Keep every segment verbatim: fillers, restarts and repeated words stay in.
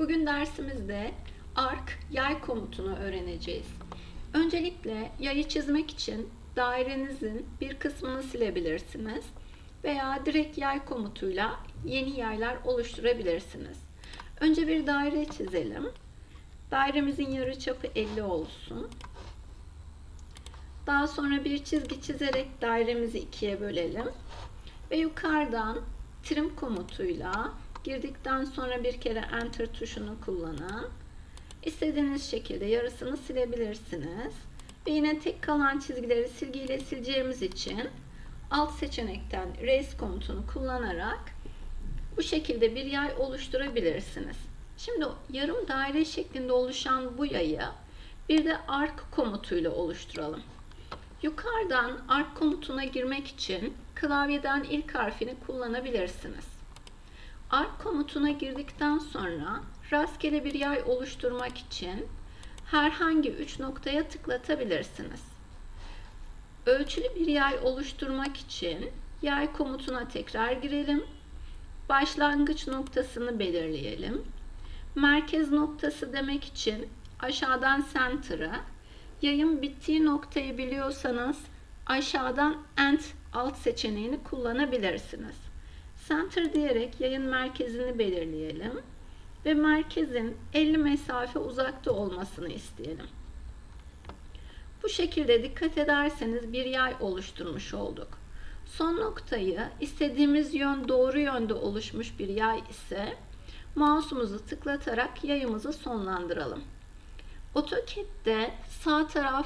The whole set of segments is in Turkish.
Bugün dersimizde arc yay komutunu öğreneceğiz. Öncelikle yayı çizmek için dairenizin bir kısmını silebilirsiniz veya direkt yay komutuyla yeni yaylar oluşturabilirsiniz. Önce bir daire çizelim. Dairemizin yarıçapı elli olsun. Daha sonra bir çizgi çizerek dairemizi ikiye bölelim ve yukarıdan trim komutuyla girdikten sonra bir kere enter tuşunu kullanın. İstediğiniz şekilde yarısını silebilirsiniz. Ve yine tek kalan çizgileri silgiyle sileceğimiz için alt seçenekten erase komutunu kullanarak bu şekilde bir yay oluşturabilirsiniz. Şimdi yarım daire şeklinde oluşan bu yayı bir de arc komutuyla oluşturalım. Yukarıdan arc komutuna girmek için klavyeden ilk harfini kullanabilirsiniz. Arc komutuna girdikten sonra rastgele bir yay oluşturmak için herhangi üç noktaya tıklatabilirsiniz. Ölçülü bir yay oluşturmak için yay komutuna tekrar girelim. Başlangıç noktasını belirleyelim. Merkez noktası demek için aşağıdan center'a, yayın bittiği noktayı biliyorsanız aşağıdan end alt seçeneğini kullanabilirsiniz. Center diyerek yayın merkezini belirleyelim ve merkezin elli mesafe uzakta olmasını isteyelim. Bu şekilde dikkat ederseniz bir yay oluşturmuş olduk. Son noktayı istediğimiz yön doğru yönde oluşmuş bir yay ise mouse'umuzu tıklatarak yayımızı sonlandıralım. AutoCAD'de sağ taraf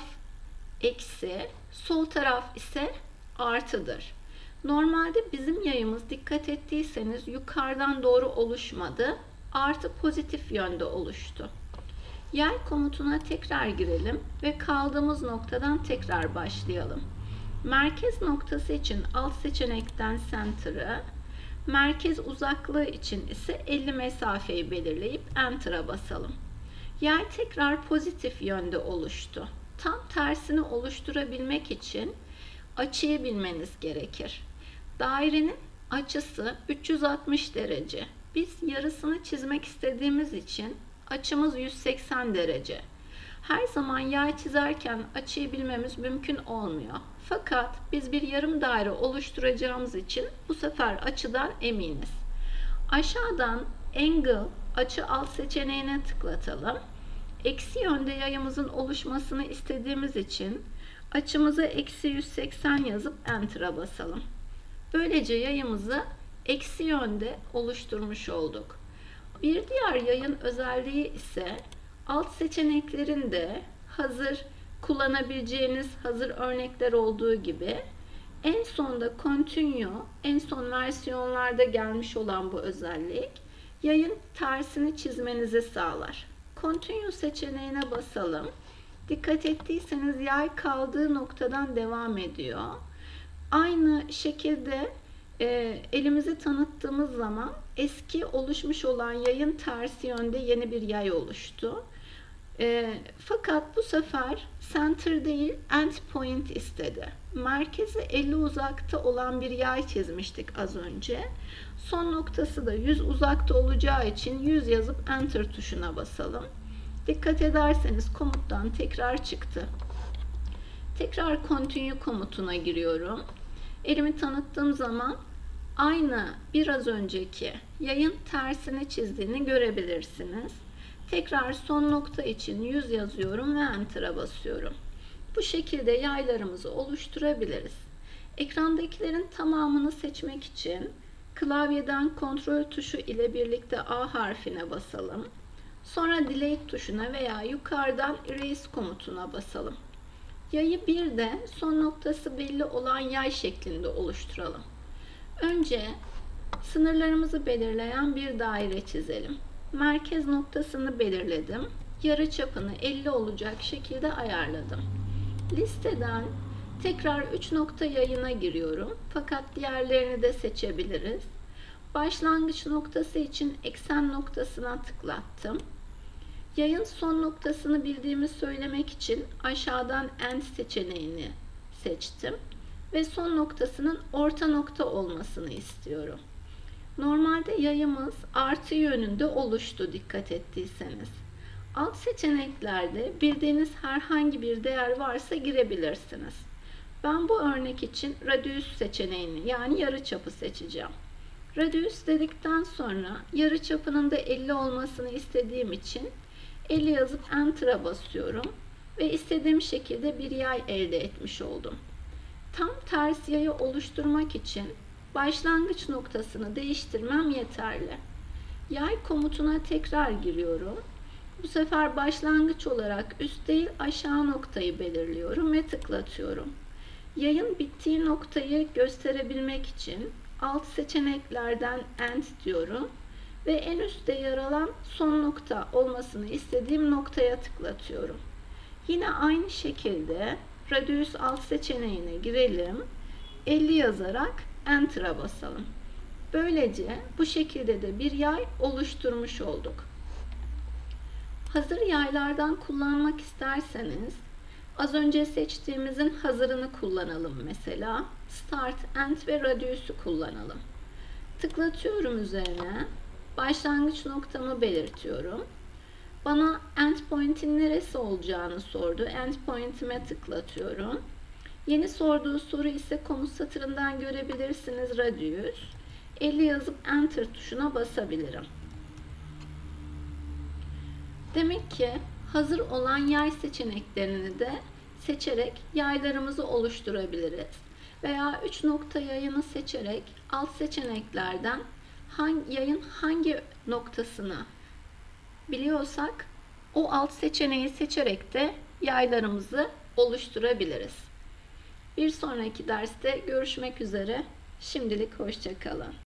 eksi, sol taraf ise artıdır. Normalde bizim yayımız dikkat ettiyseniz yukarıdan doğru oluşmadı, artı pozitif yönde oluştu. Yay komutuna tekrar girelim ve kaldığımız noktadan tekrar başlayalım. Merkez noktası için alt seçenekten center'ı, merkez uzaklığı için ise elli mesafeyi belirleyip enter'a basalım. Yay tekrar pozitif yönde oluştu. Tam tersini oluşturabilmek için açıyı bilmeniz gerekir. Dairenin açısı üç yüz altmış derece. Biz yarısını çizmek istediğimiz için açımız yüz seksen derece. Her zaman yay çizerken açıyı bilmemiz mümkün olmuyor. Fakat biz bir yarım daire oluşturacağımız için bu sefer açıdan eminiz. Aşağıdan angle açı alt seçeneğine tıklatalım. Eksi yönde yayımızın oluşmasını istediğimiz için açımıza eksi yüz seksen yazıp enter'a basalım. Böylece yayımızı eksi yönde oluşturmuş olduk. Bir diğer yayın özelliği ise alt seçeneklerinde hazır kullanabileceğiniz hazır örnekler olduğu gibi en sonda continue, en son versiyonlarda gelmiş olan bu özellik yayın tersini çizmenizi sağlar. Continue seçeneğine basalım. Dikkat ettiyseniz yay kaldığı noktadan devam ediyor. Aynı şekilde e, elimizi tanıttığımız zaman eski oluşmuş olan yayın tersi yönde yeni bir yay oluştu. E, fakat bu sefer center değil end point istedi. Merkezi elli uzakta olan bir yay çizmiştik az önce. Son noktası da yüz uzakta olacağı için yüz yazıp enter tuşuna basalım. Dikkat ederseniz komuttan tekrar çıktı. Tekrar continue komutuna giriyorum. Elimi tanıttığım zaman aynı biraz önceki yayın tersini çizdiğini görebilirsiniz. Tekrar son nokta için yüz yazıyorum ve enter'a basıyorum. Bu şekilde yaylarımızı oluşturabiliriz. Ekrandakilerin tamamını seçmek için klavyeden kontrol tuşu ile birlikte A harfine basalım. Sonra delete tuşuna veya yukarıdan erase komutuna basalım. Yayı bir de son noktası belli olan yay şeklinde oluşturalım. Önce sınırlarımızı belirleyen bir daire çizelim. Merkez noktasını belirledim. Yarıçapını elli olacak şekilde ayarladım. Listeden tekrar üç nokta yayına giriyorum. Fakat diğerlerini de seçebiliriz. Başlangıç noktası için eksen noktasına tıklattım. Yayın son noktasını bildiğimi söylemek için aşağıdan end seçeneğini seçtim ve son noktasının orta nokta olmasını istiyorum. Normalde yayımız artı yönünde oluştu dikkat ettiyseniz. Alt seçeneklerde bildiğiniz herhangi bir değer varsa girebilirsiniz. Ben bu örnek için radius seçeneğini yani yarıçapı seçeceğim. Radius dedikten sonra yarıçapının da elli olmasını istediğim için elli yazıp Enter'a basıyorum ve istediğim şekilde bir yay elde etmiş oldum. Tam ters yayı oluşturmak için başlangıç noktasını değiştirmem yeterli. Yay komutuna tekrar giriyorum. Bu sefer başlangıç olarak üst değil aşağı noktayı belirliyorum ve tıklatıyorum. Yayın bittiği noktayı gösterebilmek için alt seçeneklerden End diyorum ve en üstte yer alan son nokta olmasını istediğim noktaya tıklatıyorum. Yine aynı şekilde radius alt seçeneğine girelim. elli yazarak Enter'a basalım. Böylece bu şekilde de bir yay oluşturmuş olduk. Hazır yaylardan kullanmak isterseniz az önce seçtiğimizin hazırını kullanalım mesela. Start, End ve Radius'u kullanalım. Tıklatıyorum üzerine. Başlangıç noktamı belirtiyorum. Bana endpoint'in neresi olacağını sordu. Endpoint'ime tıklatıyorum. Yeni sorduğu soru ise komut satırından görebilirsiniz Radius. elli yazıp Enter tuşuna basabilirim. Demek ki hazır olan yay seçeneklerini de seçerek yaylarımızı oluşturabiliriz. Veya üç nokta yayını seçerek alt seçeneklerden hangi, yayın hangi noktasını biliyorsak o alt seçeneği seçerek de yaylarımızı oluşturabiliriz. Bir sonraki derste görüşmek üzere. Şimdilik hoşça kalın.